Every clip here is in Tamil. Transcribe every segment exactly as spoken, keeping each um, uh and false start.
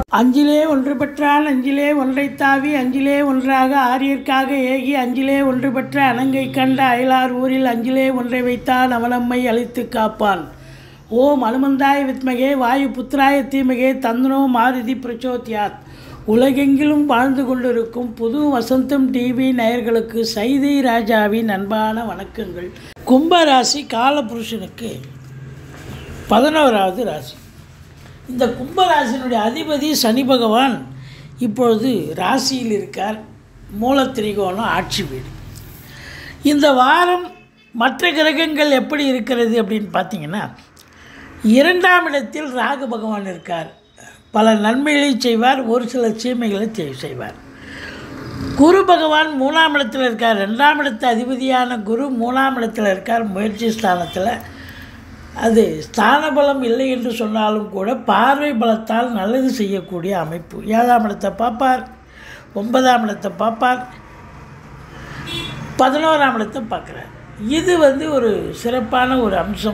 அஞ்சிலே ஒன்று பெற்றான் அஞ்சிலே ஒன்றைத் தாவி அஞ்சிலே ஒன்றாக ஆரியர்க்காக ஏகி அஞ்சிலே ஒன்று பெற்ற அணங்கை கண்ட அயலார் ஊரில் அஞ்சிலே ஒன்றை வைத்தான் அவனம்மை அழித்து காப்பான். ஓம் அனுமந்தாய வித்மகே வாயு புத்திராய தீமகே தந்தனோ மாருதி பிரச்சோத்யாத். உலகெங்கிலும் வாழ்ந்து கொண்டிருக்கும் புது வசந்தம் டிவி நேயர்களுக்கு சைதை ராஜாவின் அன்பான வணக்கங்கள். கும்பராசி காலபுருஷனுக்கு பதினோராவது ராசி. இந்த கும்பராசினுடைய அதிபதி சனி பகவான் இப்பொழுது ராசியில் இருக்கார். மூலத்திரிகோணம் ஆட்சி வீடு. இந்த வாரம் மற்ற கிரகங்கள் எப்படி இருக்கிறது அப்படின்னு பார்த்தீங்கன்னா, இரண்டாம் இடத்தில் ராகு பகவான் இருக்கார். பல நன்மைகளை செய்வார், ஒரு சில தீமைகளை செய்வார். குரு பகவான் மூணாம் இடத்தில் இருக்கார். ரெண்டாம் இடத்து அதிபதியான குரு மூணாம் இடத்தில் இருக்கார், முயற்சி ஸ்தானத்தில். அது ஸ்தான பலம் இல்லை என்று சொன்னாலும் கூட பார்வை பலத்தால் நல்லது செய்யக்கூடிய அமைப்பு. ஏழாம் இடத்தை பார்ப்பார், ஒன்பதாம் இடத்தை பார்ப்பார், பதினோராம் இடத்தை பார்க்குறார். இது வந்து ஒரு சிறப்பான ஒரு அம்சம்.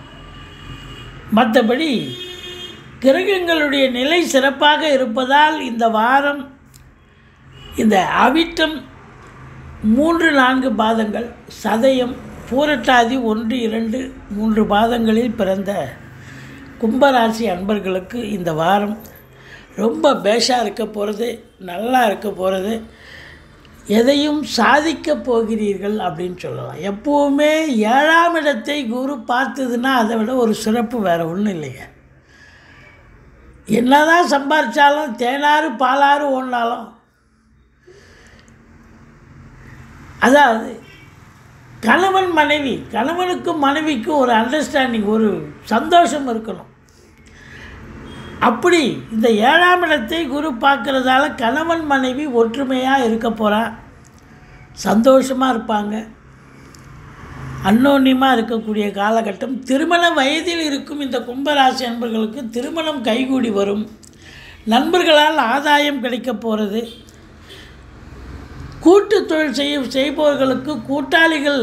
மற்றபடி கிரகங்களுடைய நிலை சிறப்பாக இருப்பதால் இந்த வாரம் இந்த அவிட்டம் மூன்று நான்கு பாதங்கள், சதயம், பூரட்டாதி ஒன்று இரண்டு மூன்று பாதங்களில் பிறந்த கும்பராசி அன்பர்களுக்கு இந்த வாரம் ரொம்ப பேஷாக இருக்க போகிறது, நல்லா இருக்க போகிறது. எதையும் சாதிக்க போகிறீர்கள் அப்படின்னு சொல்லலாம். எப்போவுமே ஏழாம் இடத்தை குரு பார்த்ததுன்னா அதை விட ஒரு சிறப்பு வேறு ஒன்றும் இல்லைங்க. என்னதான் சம்பாதிச்சாலும் தேனாறு பாலாறு ஓடினாலும், அதாவது கணவன் மனைவி கணவனுக்கும் மனைவிக்கும் ஒரு அண்டர்ஸ்டாண்டிங், ஒரு சந்தோஷம் இருக்கணும். அப்படி இந்த ஏழாம் இடத்தை குரு பார்க்குறதால கணவன் மனைவி ஒற்றுமையாக இருக்க போகிறா, சந்தோஷமாக இருப்பாங்க, அன்னோன்யமாக இருக்கக்கூடிய காலகட்டம். திருமண வயதில் இருக்கும் இந்த கும்பராசி அன்பர்களுக்கு திருமணம் கைகூடி வரும். நண்பர்களால் ஆதாயம் கிடைக்க போகிறது. கூட்டு தொழில் செய்ய செய்பவர்களுக்கு கூட்டாளிகள்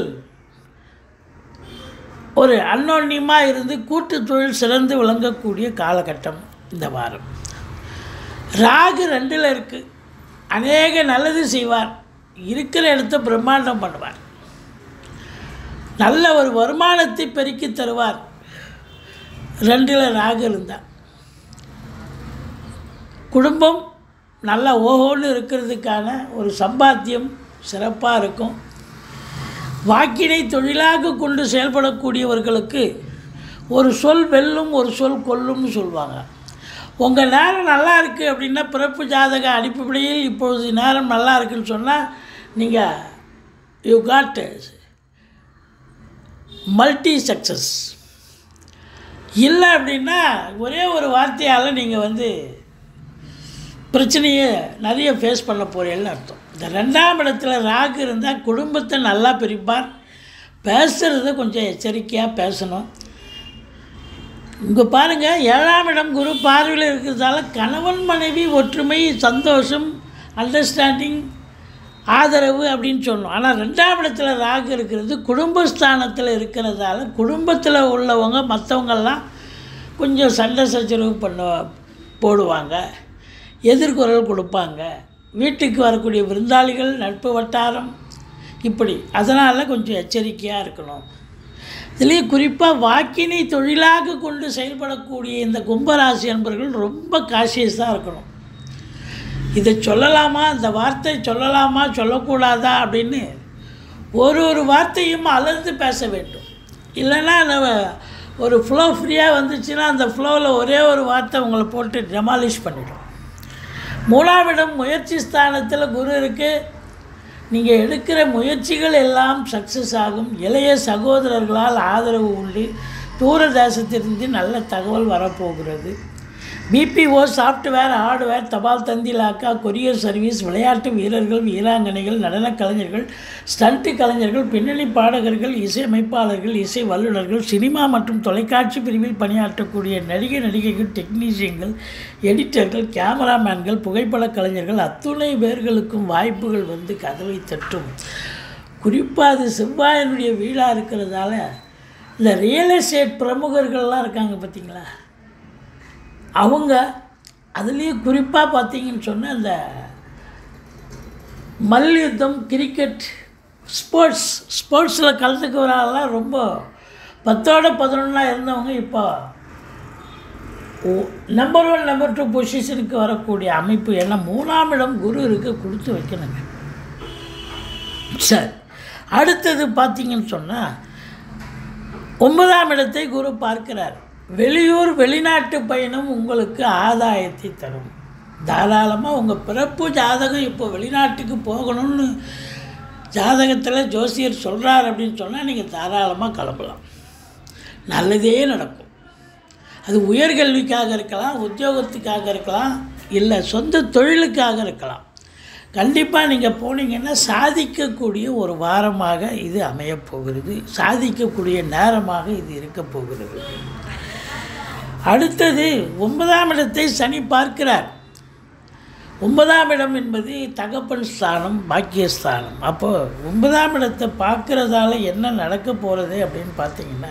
ஒரு அன்னோன்யமாக இருந்து கூட்டு தொழில் சிறந்து விளங்கக்கூடிய காலகட்டம் இந்த வாரம். ராகு ரெண்டில் இருக்குது. அநேக நல்லது செய்வார், இருக்கிற இடத்த பிரம்மாண்டம் பண்ணுவார், நல்ல ஒரு வருமானத்தை பெருக்கி தருவார். ரெண்டில் ராகு இருந்தால் குடும்பம் நல்லா ஓஹோன்னு இருக்கிறதுக்கான ஒரு சம்பாத்தியம் சிறப்பாக இருக்கும். வாக்கினை தொழிலாக கொண்டு செயல்படக்கூடியவர்களுக்கு ஒரு சொல் வெல்லும், ஒரு சொல் கொல்லும்னு சொல்லுவாங்க. உங்கள் நேரம் நல்லா இருக்குது அப்படின்னா பிறப்பு ஜாதக அடிப்படையில் இப்பொழுது நேரம் நல்லா இருக்குதுன்னு சொன்னால் நீங்கள் யூ காட் மல்டி சக்ஸஸ். இல்லை அப்படின்னா ஒரே ஒரு வார்த்தையால் நீங்கள் வந்து பிரச்சனையை நிறைய ஃபேஸ் பண்ண போகிறீங்கன்னு அர்த்தம். இந்த ரெண்டாம் இடத்துல ராகு இருந்தால் குடும்பத்தை நல்லா பிரிப்பார். பேசுகிறத கொஞ்சம் எச்சரிக்கையாக பேசணும். இங்கே பாருங்கள், ஏழாம் இடம் குரு பார்வையில் இருக்கிறதால கணவன் மனைவி ஒற்றுமை, சந்தோஷம், அண்டர்ஸ்டாண்டிங், ஆதரவு அப்படின்னு சொல்லணும். ஆனால் ரெண்டாம் இடத்துல ராகு இருக்கிறது குடும்பஸ்தானத்தில் இருக்கிறதால குடும்பத்தில் உள்ளவங்க மற்றவங்கெல்லாம் கொஞ்சம் சண்டை சச்சரவு பண்ண போடுவாங்க, எதிர்குரல் கொடுப்பாங்க. வீட்டுக்கு வரக்கூடிய விருந்தாளிகள், நட்பு வட்டாரம், இப்படி. அதனால் கொஞ்சம் எச்சரிக்கையாக இருக்கணும். இதுலேயே குறிப்பாக வாக்கினை தொழிலாக கொண்டு செயல்படக்கூடிய இந்த கும்பராசி அன்பர்கள் ரொம்ப காஷியஸாக இருக்கணும். இதை சொல்லலாமா, இந்த வார்த்தை சொல்லலாமா சொல்லக்கூடாதா அப்படின்னு ஒரு ஒரு வார்த்தையும் அலர்ந்து பேச வேண்டும். இல்லைன்னா நம்ம ஒரு ஃப்ளோ ஃப்ரீயாக வந்துச்சுன்னா அந்த ஃப்ளோவில் ஒரே ஒரு வார்த்தை உங்களை போட்டு டெமாலிஷ் பண்ணிடும். மூணாம் இடம் முயற்சி ஸ்தானத்தில் குரு இருக்குது. நீங்கள் எடுக்கிற முயற்சிகள் எல்லாம் சக்ஸஸ் ஆகும். இளைய சகோதரர்களால் ஆதரவு உண்டு. தூர தேசத்திலிருந்து நல்ல தகவல் வரப்போகிறது. பிபிஓ, சாஃப்ட்வேர், ஹார்ட்வேர், தபால் தந்தி இலாக்கா, கொரியர் சர்வீஸ், விளையாட்டு வீரர்கள், வீராங்கனைகள், நடனக் கலைஞர்கள், ஸ்டண்ட்டு கலைஞர்கள், பின்னணி பாடகர்கள், இசையமைப்பாளர்கள், இசை வல்லுநர்கள், சினிமா மற்றும் தொலைக்காட்சி பிரிவில் பணியாற்றக்கூடிய நடிகை நடிகைகள், டெக்னீஷியன்கள், எடிட்டர்கள், கேமராமேன்கள், புகைப்படக் கலைஞர்கள் அத்துணை பேர்களுக்கும் வாய்ப்புகள் வந்து கதவை தட்டும். குறிப்பாக அது செவ்வாயினுடைய வீடாக இருக்கிறதால இந்த ரியல் எஸ்டேட் பிரமுகர்கள்லாம் இருக்காங்க பார்த்தீங்களா, அவங்க அதுலேயும் குறிப்பாக பார்த்தீங்கன்னு சொன்னால் அந்த மல்யுத்தம், கிரிக்கெட், ஸ்போர்ட்ஸ் ஸ்போர்ட்ஸில் கலந்துக்கிறவரெல்லாம் ரொம்ப பத்தோட பதினொன்றா இருந்தவங்க இப்போ நம்பர் ஒன் நம்பர் டூ பொசிஷனுக்கு வரக்கூடிய அமைப்பு. ஏன்னா மூணாம் இடம் குரு இருக்க கொடுத்து வைக்கணுங்க. சரி, அடுத்தது பார்த்தீங்கன்னு சொன்னால் ஒன்பதாம் இடத்தை குரு பார்க்கிறார். வெளியூர் வெளிநாட்டு பயணம் உங்களுக்கு ஆதாயத்தை தரும். தாராளமாக உங்கள் பிறப்பு ஜாதகம் இப்போ வெளிநாட்டுக்கு போகணும்னு ஜாதகத்தில் ஜோசியர் சொல்கிறார் அப்படின்னு சொன்னால் நீங்கள் தாராளமாக கிளம்பலாம், நல்லதே நடக்கும். அது உயர்கல்விக்காக இருக்கலாம், உத்தியோகத்துக்காக இருக்கலாம், இல்லை சொந்த தொழிலுக்காக இருக்கலாம். கண்டிப்பாக நீங்கள் போனீங்கன்னா சாதிக்கக்கூடிய ஒரு வாரமாக இது அமையப்போகிறது, சாதிக்கக்கூடிய நேரமாக இது இருக்க போகிறது. அடுத்தது ஒன்பதாம் இடத்தை சனி பார்க்கிறார். ஒன்பதாம் இடம் என்பது தகப்பன் ஸ்தானம், பாக்கியஸ்தானம். அப்போது ஒன்பதாம் இடத்தை பார்க்குறதால என்ன நடக்க போகிறது அப்படின்னு பார்த்தீங்கன்னா,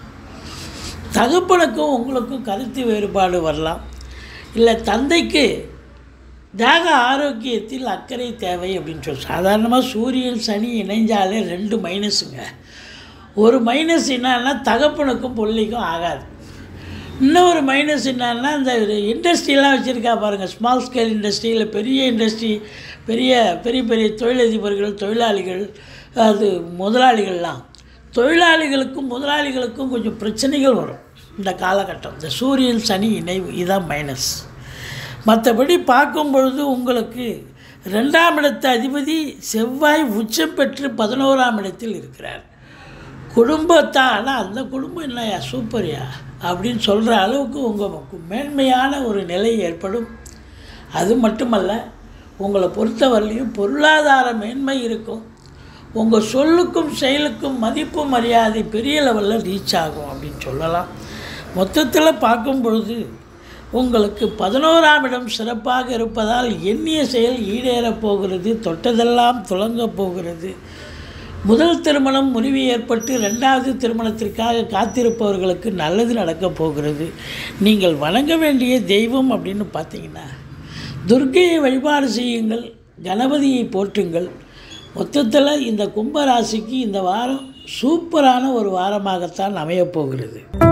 தகப்பனுக்கும் உங்களுக்கும் கருத்து வேறுபாடு வரலாம், இல்லை தந்தைக்கு தேக ஆரோக்கியத்தில் அக்கறை தேவை அப்படின்னு சொல்லி. சாதாரணமாக சூரியன் சனி இணைஞ்சாலே ரெண்டு மைனஸுங்க. ஒரு மைனஸ் என்னன்னா தகப்பனுக்கும் பிள்ளைக்கும் ஆகாது. இன்னொரு மைனஸ் என்னன்னா இந்த இண்டஸ்ட்ரியெலாம் வச்சுருக்கா பாருங்கள், ஸ்மால் ஸ்கேல் இண்டஸ்ட்ரியில் பெரிய இண்டஸ்ட்ரி, பெரிய பெரிய பெரிய தொழிலதிபர்கள், தொழிலாளிகள், அது முதலாளிகள்லாம், தொழிலாளிகளுக்கும் முதலாளிகளுக்கும் கொஞ்சம் பிரச்சனைகள் வரும் இந்த காலகட்டம். இந்த சூரியன் சனி இணைவு இதுதான் மைனஸ். மற்றபடி பார்க்கும் பொழுது உங்களுக்கு ரெண்டாம் இடத்து அதிபதி செவ்வாய் உச்சம் பெற்று பதினோராம் இடத்தில் இருக்கிறார். குடும்பத்தான், ஆனால் அந்த குடும்பம் என்னையா சூப்பர்யா அப்படின்னு சொல்கிற அளவுக்கு உங்களுக்கு மேன்மையான ஒரு நிலை ஏற்படும். அது மட்டுமல்ல, உங்களை பொறுத்தவரையிலையும் பொருளாதார மேன்மை இருக்கும். உங்கள் சொல்லுக்கும் செயலுக்கும் மதிப்பு மரியாதை பெரிய லெவலில் ரீச் ஆகும் அப்படின்னு சொல்லலாம். மொத்தத்தில் பார்க்கும் பொழுது உங்களுக்கு பதினோராம் இடம் சிறப்பாக இருப்பதால் எண்ணிய செயல் ஈடேறப் போகிறது, தொட்டதெல்லாம் துலங்கப் போகிறது. முதல் திருமணம் முறிவு ஏற்பட்டு ரெண்டாவது திருமணத்திற்காக காத்திருப்பவர்களுக்கு நல்லது நடக்கப் போகிறது. நீங்கள் வணங்க வேண்டிய தெய்வம் அப்படின்னு பார்த்தீங்கன்னா துர்க்கையை வழிபாடு செய்யுங்கள், கணபதியை போற்றுங்கள். மொத்தத்தில் இந்த கும்பராசிக்கு இந்த வாரம் சூப்பரான ஒரு வாரமாகத்தான் அமையப் போகிறது.